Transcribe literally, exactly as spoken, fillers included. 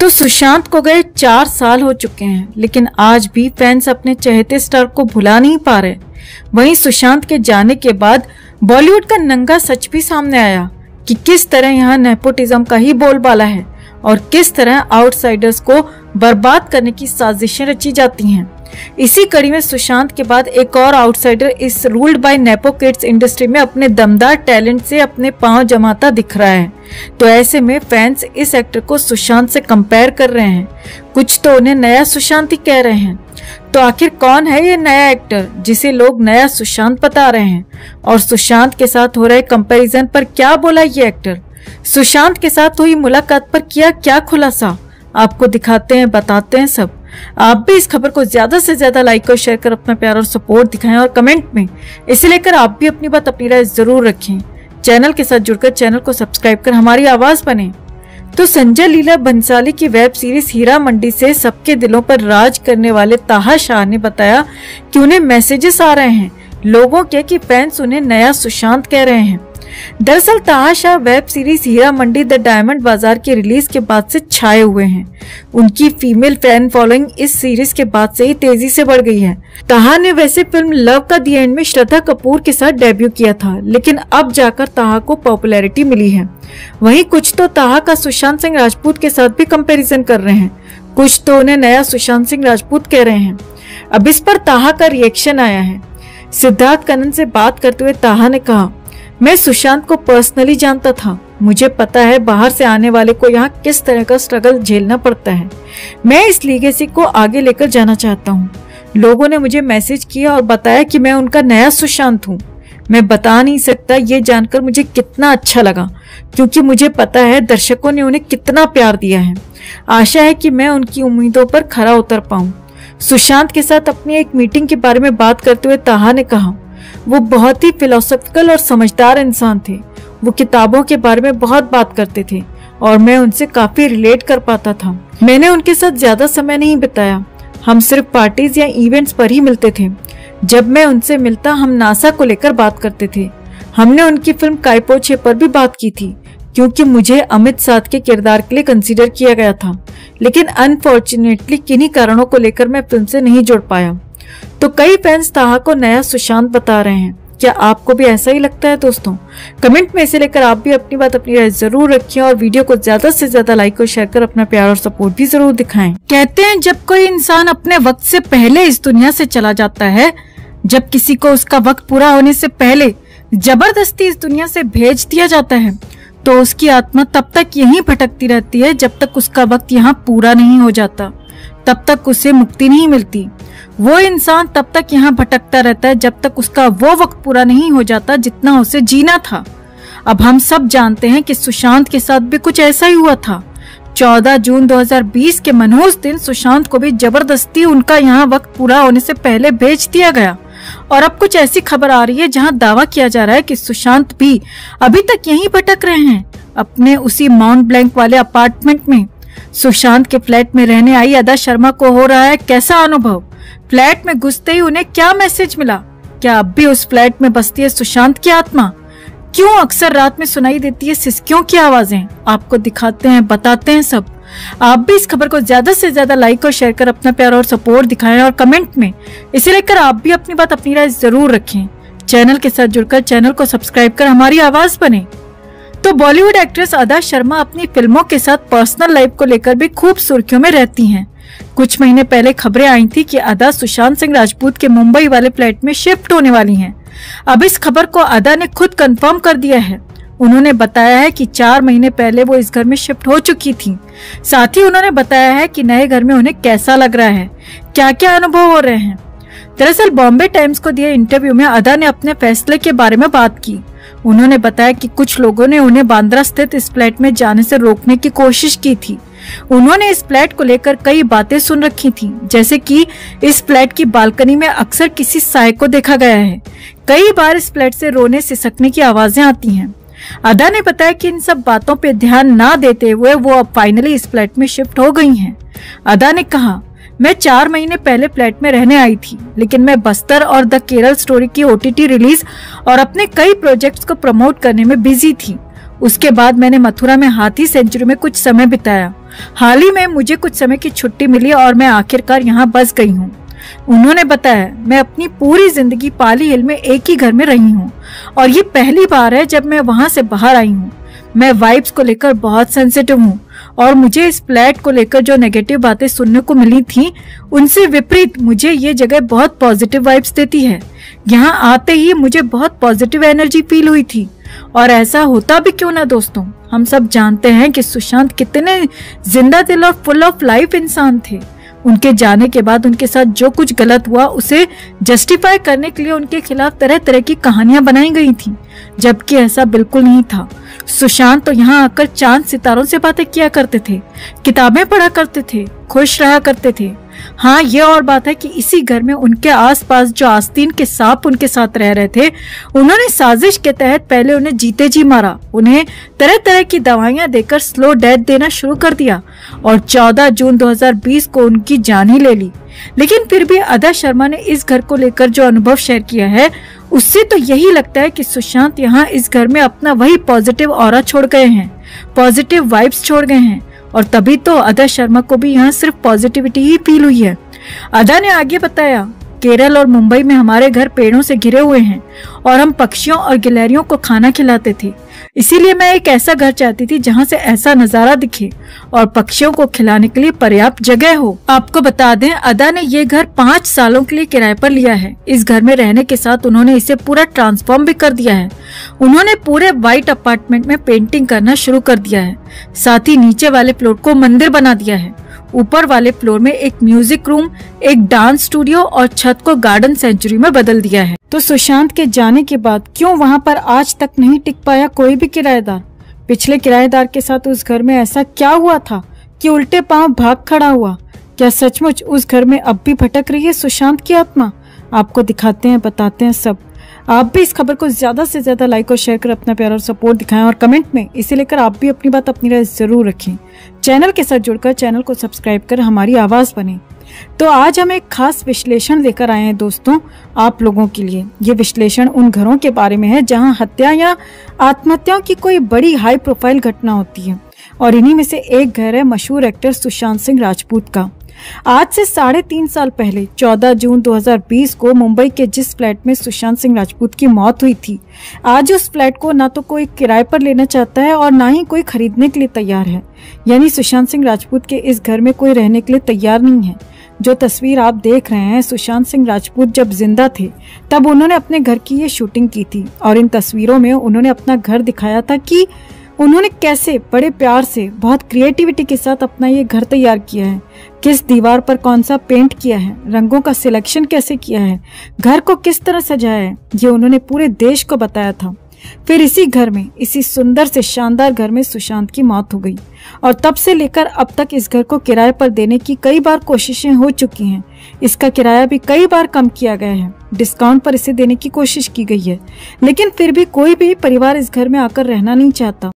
तो सुशांत को गए चार साल हो चुके हैं, लेकिन आज भी फैंस अपने चहेते स्टार को भुला नहीं पा रहे। वहीं सुशांत के जाने के बाद बॉलीवुड का नंगा सच भी सामने आया कि किस तरह यहाँ नेपोटिज्म का ही बोलबाला है और किस तरह आउटसाइडर्स को बर्बाद करने की साजिशें रची जाती हैं। इसी कड़ी में सुशांत के बाद एक और आउटसाइडर इस ruled by nepo kids industry में अपने दमदार टैलेंट से अपने पांव जमाता दिख रहा है। तो ऐसे में फैंस इस एक्टर को सुशांत से कंपेयर कर रहे हैं, कुछ तो उन्हें नया सुशांत ही कह रहे हैं। तो आखिर कौन है ये नया एक्टर जिसे लोग नया सुशांत बता रहे हैं, और सुशांत के साथ हो रहे कंपैरिजन पर क्या बोला ये एक्टर, सुशांत के साथ हुई मुलाकात पर किया क्या खुलासा, आपको दिखाते हैं, बताते हैं सब। आप भी इस खबर को ज्यादा से ज्यादा लाइक और शेयर कर अपना प्यार और सपोर्ट दिखाएं और कमेंट में इसे लेकर आप भी अपनी बात अपनी राय जरूर रखें। चैनल के साथ जुड़कर चैनल को सब्सक्राइब कर हमारी आवाज बने। तो संजय लीला भंसाली की वेब सीरीज हीरा मंडी से सबके दिलों पर राज करने वाले ताहा शाह ने बताया कि उन्हें मैसेजेस आ रहे हैं लोगों के कि फैंस उन्हें नया सुशांत कह रहे हैं। दरअसल Taha Shah web series Heera Mandi the diamond bazaar की रिलीज के बाद से छाए हुए हैं। उनकी फीमेल फैन फॉलोइंग इस सीरीज के बाद से ही तेजी से बढ़ गई है। ताहा ने वैसे फिल्म लव का दी एंड में श्रद्धा कपूर के साथ डेब्यू किया था, लेकिन अब जाकर ताहा को पॉपुलैरिटी मिली है। वहीं कुछ तो ताहा का सुशांत सिंह राजपूत के साथ भी कंपैरिजन कर रहे हैं, कुछ तो उन्हें नया सुशांत सिंह राजपूत कह रहे हैं। अब इस पर ताहा का रिएक्शन आया है। सिद्धार्थ कनन से बात करते हुए ताहा ने कहा, मैं सुशांत को पर्सनली जानता था, मुझे पता है बाहर से आने वाले को यहाँ किस तरह का स्ट्रगल झेलना पड़ता है। मैं इस लीगेसी को आगे लेकर जाना चाहता हूँ। लोगों ने मुझे मैसेज किया और बताया कि मैं उनका नया सुशांत हूँ। मैं बता नहीं सकता ये जानकर मुझे कितना अच्छा लगा, क्योंकि मुझे पता है दर्शकों ने उन्हें कितना प्यार दिया है। आशा है कि मैं उनकी उम्मीदों पर खरा उतर पाऊँ। सुशांत के साथ अपनी एक मीटिंग के बारे में बात करते हुए ताहा ने कहा, वो बहुत ही फिलोसॉफिकल और समझदार इंसान थे। वो किताबों के बारे में बहुत बात करते थे और मैं उनसे काफी रिलेट कर पाता था। मैंने उनके साथ ज्यादा समय नहीं बिताया, हम सिर्फ पार्टीज या इवेंट्स पर ही मिलते थे। जब मैं उनसे मिलता हम नासा को लेकर बात करते थे। हमने उनकी फिल्म काइपोछे पर भी बात की थी, क्योंकि मुझे अमित साध के किरदार के लिए कंसीडर किया गया था, लेकिन अनफॉर्चुनेटली किन्हीं कारणों को लेकर मैं फिल्म से नहीं जुड़ पाया। तो कई फैंस ताहा को नया सुशांत बता रहे हैं। क्या आपको भी ऐसा ही लगता है दोस्तों? कमेंट में इसे लेकर आप भी अपनी बात अपनी राय जरूर रखें और वीडियो को ज्यादा से ज्यादा लाइक और शेयर कर अपना प्यार और सपोर्ट भी जरूर दिखाएं। कहते हैं जब कोई इंसान अपने वक्त से पहले इस दुनिया से चला जाता है, जब किसी को उसका वक्त पूरा होने से पहले जबरदस्ती इस दुनिया से भेज दिया जाता है, तो उसकी आत्मा तब तक यहीं भटकती रहती है जब तक उसका वक्त यहाँ पूरा नहीं हो जाता, तब तक उसे मुक्ति नहीं मिलती। वो इंसान तब तक यहाँ भटकता रहता है जब तक उसका वो वक्त पूरा नहीं हो जाता जितना उसे जीना था। अब हम सब जानते हैं कि सुशांत के साथ भी कुछ ऐसा ही हुआ था। चौदह जून दो हज़ार बीस के मनहूस दिन सुशांत को भी जबरदस्ती उनका यहाँ वक्त पूरा होने से पहले भेज दिया गया। और अब कुछ ऐसी खबर आ रही है जहाँ दावा किया जा रहा है कि सुशांत भी अभी तक यहीं भटक रहे हैं, अपने उसी माउंट ब्लैंक वाले अपार्टमेंट में। सुशांत के फ्लैट में रहने आई अदा शर्मा को हो रहा है कैसा अनुभव? फ्लैट में घुसते ही उन्हें क्या मैसेज मिला? क्या अब भी उस फ्लैट में बसती है सुशांत की आत्मा? क्यों अक्सर रात में सुनाई देती है सिसकियों की आवाजें? आपको दिखाते हैं, बताते हैं सब। आप भी इस खबर को ज्यादा से ज्यादा लाइक और शेयर कर अपना प्यार और सपोर्ट दिखाएं और कमेंट में इसे लेकर आप भी अपनी बात अपनी राय जरूर रखें। चैनल के साथ जुड़कर चैनल को सब्सक्राइब कर हमारी आवाज बने। तो बॉलीवुड एक्ट्रेस अदा शर्मा अपनी फिल्मों के साथ पर्सनल लाइफ को लेकर भी खूब सुर्खियों में रहती हैं। कुछ महीने पहले खबरें आई थी कि अदा सुशांत सिंह राजपूत के मुंबई वाले फ्लैट में शिफ्ट होने वाली हैं। अब इस खबर को अदा ने खुद कंफर्म कर दिया है। उन्होंने बताया है कि चार महीने पहले वो इस घर में शिफ्ट हो चुकी थी। साथ ही उन्होंने बताया है कि नए घर में उन्हें कैसा लग रहा है, क्या क्या अनुभव हो रहे हैं। दरअसल बॉम्बे टाइम्स को दिए इंटरव्यू में अदा ने अपने फैसले के बारे में बात की। उन्होंने बताया कि कुछ लोगों ने उन्हें बांद्रा स्थित इस फ्लैट में जाने से रोकने की कोशिश की थी। उन्होंने इस फ्लैट को लेकर कई बातें सुन रखी थी, जैसे कि इस फ्लैट की बालकनी में अक्सर किसी साय को देखा गया है। कई बार इस फ्लैट से रोने सिसकने की आवाजें आती हैं। अदा ने बताया कि इन सब बातों पे ध्यान ना देते हुए वो अब फाइनली इस फ्लैट में शिफ्ट हो गई हैं। अदा ने कहा, मैं चार महीने पहले फ्लैट में रहने आई थी, लेकिन मैं बस्तर और द केरल स्टोरी की ओटीटी रिलीज और अपने कई प्रोजेक्ट्स को प्रमोट करने में बिजी थी। उसके बाद मैंने मथुरा में हाथी सेंचुरी में कुछ समय बिताया। हाल ही में मुझे कुछ समय की छुट्टी मिली और मैं आखिरकार यहाँ बस गई हूँ। उन्होंने बताया, मैं अपनी पूरी जिंदगी पाली हिल में एक ही घर में रही हूँ और ये पहली बार है जब मैं वहाँ से बाहर आई हूँ। मैं वाइब्स को लेकर बहुत सेंसिटिव हूँ और मुझे इस फ्लैट को लेकर जो नेगेटिव बातें सुनने को मिली थी उनसे विपरीत मुझे ये जगह बहुत पॉजिटिव वाइब्स देती है। यहाँ आते ही मुझे बहुत पॉजिटिव एनर्जी फील हुई थी और ऐसा होता भी क्यों ना दोस्तों। हम सब जानते हैं कि सुशांत कितने जिंदा दिल और फुल ऑफ लाइफ इंसान थे। उनके जाने के बाद उनके साथ जो कुछ गलत हुआ उसे जस्टिफाई करने के लिए उनके खिलाफ तरह तरह की कहानियां बनाई गई थी, जबकि ऐसा बिल्कुल नहीं था। सुशांत तो यहाँ आकर चांद सितारों से बातें किया करते थे, किताबें पढ़ा करते थे, खुश रहा करते थे। हाँ, ये और बात है कि इसी घर में उनके आसपास जो आस्तीन के सांप उनके साथ रह रहे थे, उन्होंने साजिश के तहत पहले उन्हें जीते जी मारा, उन्हें तरह तरह की दवाइयां देकर स्लो डेथ देना शुरू कर दिया और चौदह जून दो हज़ार बीस को उनकी जान ही ले ली। लेकिन फिर भी अदा शर्मा ने इस घर को लेकर जो अनुभव शेयर किया है उससे तो यही लगता है कि सुशांत यहाँ इस घर में अपना वही पॉजिटिव ऑरा छोड़ गए हैं, पॉजिटिव वाइब्स छोड़ गए हैं और तभी तो अदा शर्मा को भी यहाँ सिर्फ पॉजिटिविटी ही फील हुई है। अदा ने आगे बताया, केरल और मुंबई में हमारे घर पेड़ों से घिरे हुए हैं और हम पक्षियों और गिलहरियों को खाना खिलाते थे, इसीलिए मैं एक ऐसा घर चाहती थी जहां से ऐसा नजारा दिखे और पक्षियों को खिलाने के लिए पर्याप्त जगह हो। आपको बता दें, अदा ने ये घर पाँच सालों के लिए किराए पर लिया है। इस घर में रहने के साथ उन्होंने इसे पूरा ट्रांसफॉर्म भी कर दिया है। उन्होंने पूरे व्हाइट अपार्टमेंट में पेंटिंग करना शुरू कर दिया है, साथ ही नीचे वाले फ्लोर को मंदिर बना दिया है। ऊपर वाले फ्लोर में एक म्यूजिक रूम, एक डांस स्टूडियो और छत को गार्डन सेंचुरी में बदल दिया है। तो सुशांत के जाने के बाद क्यों वहां पर आज तक नहीं टिक पाया कोई भी किराएदार? पिछले किराएदार के साथ उस घर में ऐसा क्या हुआ था कि उल्टे पांव भाग खड़ा हुआ? क्या सचमुच उस घर में अब भी भटक रही है सुशांत की आत्मा? आपको दिखाते हैं, बताते हैं सब। आप भी इस खबर को ज्यादा से ज्यादा लाइक और शेयर कर अपना प्यार और सपोर्ट दिखाएं और कमेंट में इसे लेकर आप भी अपनी बात, अपनी राय जरूर रखें। चैनल के साथ जुड़कर चैनल को सब्सक्राइब कर हमारी आवाज बने। तो आज हम एक खास विश्लेषण लेकर आए हैं दोस्तों आप लोगों के लिए। ये विश्लेषण उन घरों के बारे में है जहां हत्या या आत्महत्याओं की कोई बड़ी हाई प्रोफाइल घटना होती है और इन्हीं में से एक घर है मशहूर एक्टर सुशांत सिंह राजपूत का। आज से साढ़े तीन साल पहले चौदह जून दो हज़ार बीस को मुंबई के जिस फ्लैट में सुशांत सिंह राजपूत की मौत हुई थी, आज उस फ्लैट को ना तो कोई किराए पर लेना चाहता है और ना ही कोई खरीदने के लिए तैयार है। यानी सुशांत सिंह राजपूत के इस घर में कोई रहने के लिए तैयार नहीं है। जो तस्वीर आप देख रहे हैं, सुशांत सिंह राजपूत जब जिंदा थे तब उन्होंने अपने घर की ये शूटिंग की थी और इन तस्वीरों में उन्होंने अपना घर दिखाया था कि उन्होंने कैसे बड़े प्यार से, बहुत क्रिएटिविटी के साथ अपना ये घर तैयार किया है, किस दीवार पर कौन सा पेंट किया है, रंगों का सिलेक्शन कैसे किया है, घर को किस तरह सजाया है, ये उन्होंने पूरे देश को बताया था। फिर इसी घर में, इसी सुंदर से शानदार घर में सुशांत की मौत हो गई और तब से लेकर अब तक इस घर को किराए पर देने की कई बार कोशिशें हो चुकी हैं। इसका किराया भी कई बार कम किया गया है, डिस्काउंट पर इसे देने की कोशिश की गई है, लेकिन फिर भी कोई भी परिवार इस घर में आकर रहना नहीं चाहता।